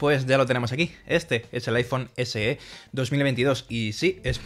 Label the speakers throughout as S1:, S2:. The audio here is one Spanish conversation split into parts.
S1: Pues ya lo tenemos aquí. Este es el iPhone SE 2022 y sí, es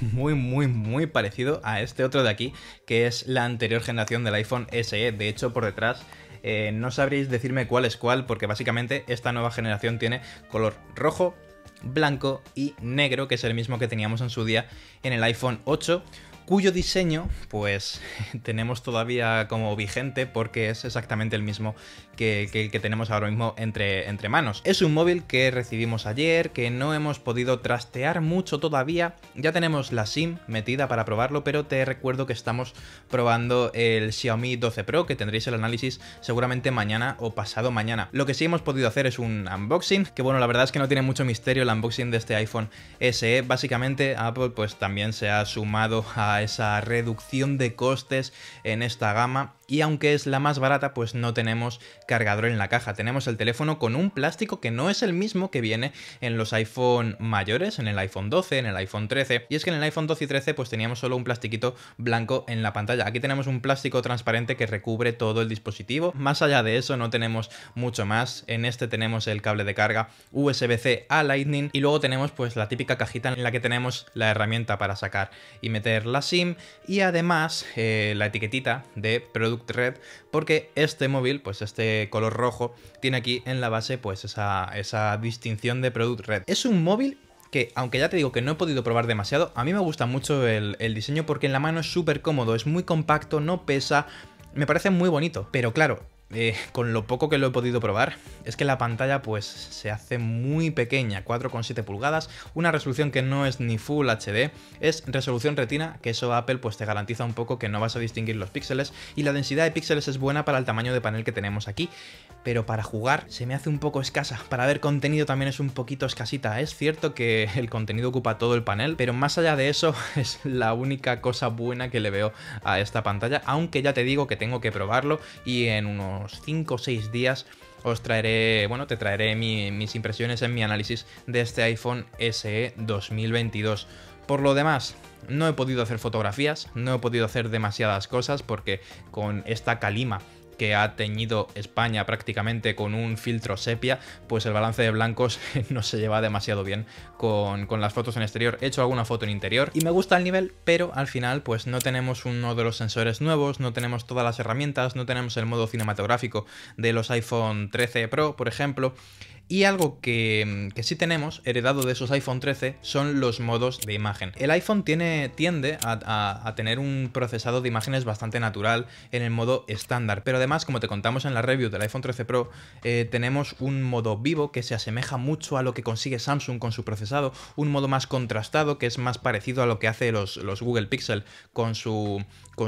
S1: muy parecido a este otro de aquí, que es la anterior generación del iPhone SE. De hecho, por detrás no sabréis decirme cuál es cuál, porque básicamente esta nueva generación tiene color rojo, blanco y negro, que es el mismo que teníamos en su día en el iPhone 8, cuyo diseño pues tenemos todavía como vigente porque es exactamente el mismo que tenemos ahora mismo entre manos. Es un móvil que recibimos ayer, que no hemos podido trastear mucho todavía. Ya tenemos la SIM metida para probarlo, pero te recuerdo que estamos probando el Xiaomi 12 Pro, que tendréis el análisis seguramente mañana o pasado mañana. Lo que sí hemos podido hacer es un unboxing, que bueno, la verdad es que no tiene mucho misterio el unboxing de este iPhone SE. Básicamente Apple pues también se ha sumado a esa reducción de costes en esta gama, y aunque es la más barata, pues no tenemos cargador en la caja. Tenemos el teléfono con un plástico que no es el mismo que viene en los iPhone mayores, en el iPhone 12, en el iPhone 13, y es que en el iPhone 12 y 13 pues teníamos solo un plastiquito blanco en la pantalla. Aquí tenemos un plástico transparente que recubre todo el dispositivo. Más allá de eso no tenemos mucho más. En este tenemos el cable de carga USB-C a Lightning, y luego tenemos pues la típica cajita en la que tenemos la herramienta para sacar y meter la SIM, y además la etiquetita de Product Red, porque este móvil, pues este color rojo, tiene aquí en la base pues esa distinción de Product Red. Es un móvil que, aunque ya te digo que no he podido probar demasiado, a mí me gusta mucho el diseño porque en la mano es súper cómodo, es muy compacto, no pesa, me parece muy bonito, pero claro, con lo poco que lo he podido probar, es que la pantalla pues se hace muy pequeña, 4,7 pulgadas, una resolución que no es ni Full HD, es resolución retina, que eso Apple pues te garantiza un poco que no vas a distinguir los píxeles, y la densidad de píxeles es buena para el tamaño de panel que tenemos aquí, pero para jugar se me hace un poco escasa, para ver contenido también es un poquito escasita. Es cierto que el contenido ocupa todo el panel, pero más allá de eso es la única cosa buena que le veo a esta pantalla, aunque ya te digo que tengo que probarlo, y en unos 5 o 6 días os traeré, bueno, te traeré mis impresiones en mi análisis de este iPhone SE 2022. Por lo demás, no he podido hacer fotografías, no he podido hacer demasiadas cosas porque con esta calima que ha teñido España prácticamente con un filtro sepia, pues el balance de blancos no se lleva demasiado bien con las fotos en exterior. He hecho alguna foto en interior y me gusta el nivel, pero al final pues no tenemos uno de los sensores nuevos, no tenemos todas las herramientas, no tenemos el modo cinematográfico de los iPhone 13 Pro, por ejemplo. Y algo que sí tenemos, heredado de esos iPhone 13, son los modos de imagen. El iPhone tiende a tener un procesado de imágenes bastante natural en el modo estándar, pero además, como te contamos en la review del iPhone 13 Pro, tenemos un modo vivo que se asemeja mucho a lo que consigue Samsung con su procesado, un modo más contrastado que es más parecido a lo que hace los Google Pixel con su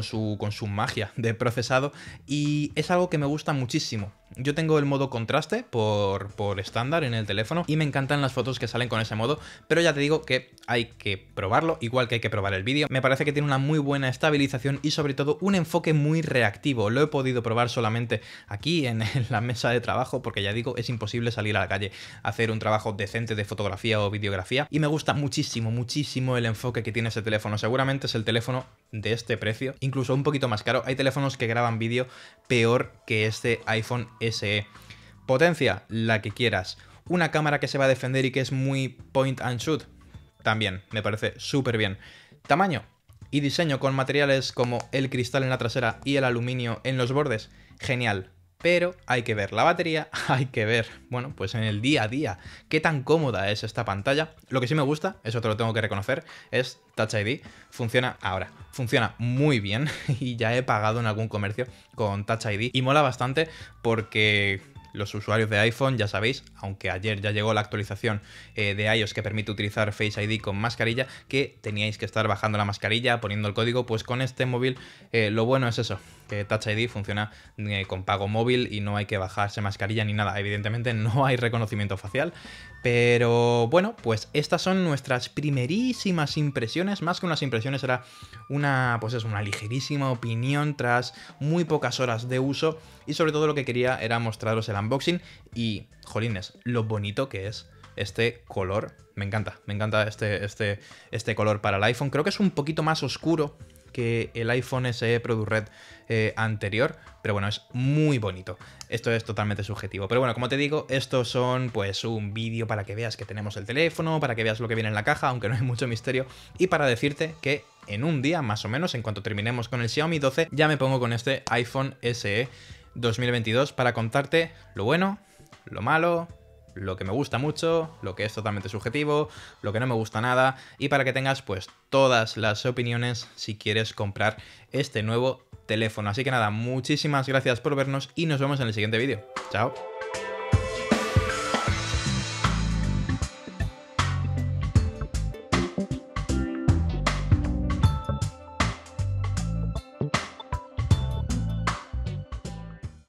S1: magia de procesado, y es algo que me gusta muchísimo. Yo tengo el modo contraste por estándar en el teléfono y me encantan las fotos que salen con ese modo, pero ya te digo que hay que probarlo, igual que hay que probar el vídeo. Me parece que tiene una muy buena estabilización y sobre todo un enfoque muy reactivo. Lo he podido probar solamente aquí en la mesa de trabajo porque ya digo, es imposible salir a la calle a hacer un trabajo decente de fotografía o videografía, y me gusta muchísimo el enfoque que tiene ese teléfono. Seguramente es el teléfono de este precio, incluso un poquito más caro. Hay teléfonos que graban vídeo peor que este iPhone SE. Potencia, la que quieras. Una cámara que se va a defender y que es muy point and shoot, también me parece súper bien. Tamaño y diseño con materiales como el cristal en la trasera y el aluminio en los bordes, genial. Pero hay que ver la batería, hay que ver, bueno, pues en el día a día, qué tan cómoda es esta pantalla. Lo que sí me gusta, eso te lo tengo que reconocer, es Touch ID. Funciona ahora, funciona muy bien y ya he pagado en algún comercio con Touch ID y mola bastante porque los usuarios de iPhone, ya sabéis, aunque ayer ya llegó la actualización de iOS que permite utilizar Face ID con mascarilla, que teníais que estar bajando la mascarilla, poniendo el código, pues con este móvil lo bueno es eso, que Touch ID funciona con pago móvil y no hay que bajarse mascarilla ni nada. Evidentemente no hay reconocimiento facial, pero bueno, pues estas son nuestras primerísimas impresiones. Más que unas impresiones, era una ligerísima opinión tras muy pocas horas de uso, y sobre todo lo que quería era mostraros el unboxing y, jolines, lo bonito que es este color. Me encanta este color para el iPhone. Creo que es un poquito más oscuro que el iPhone SE ProduRed anterior, pero bueno, es muy bonito. Esto es totalmente subjetivo. Pero bueno, como te digo, estos son pues un vídeo para que veas que tenemos el teléfono, para que veas lo que viene en la caja, aunque no hay mucho misterio, y para decirte que en un día, más o menos, en cuanto terminemos con el Xiaomi 12, ya me pongo con este iPhone SE 2022 para contarte lo bueno, lo malo, lo que me gusta mucho, lo que es totalmente subjetivo, lo que no me gusta nada, y para que tengas pues todas las opiniones si quieres comprar este nuevo teléfono. Así que nada, muchísimas gracias por vernos y nos vemos en el siguiente vídeo. Chao.